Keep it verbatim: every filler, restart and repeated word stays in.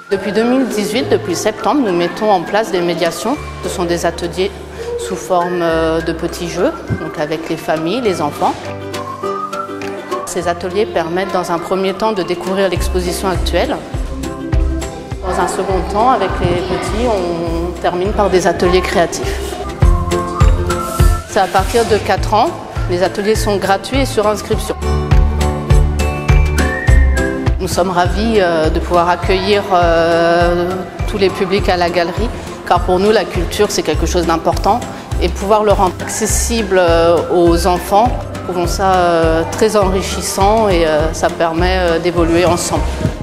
Depuis deux mille dix-huit, depuis septembre, nous mettons en place des médiations. Ce sont des ateliers sous forme de petits jeux, donc avec les familles, les enfants. Ces ateliers permettent dans un premier temps de découvrir l'exposition actuelle. Dans un second temps, avec les petits, on termine par des ateliers créatifs. C'est à partir de quatre ans. Les ateliers sont gratuits et sur inscription. Nous sommes ravis de pouvoir accueillir tous les publics à la galerie, car pour nous, la culture, c'est quelque chose d'important. Et pouvoir le rendre accessible aux enfants, nous trouvons ça très enrichissant et ça permet d'évoluer ensemble.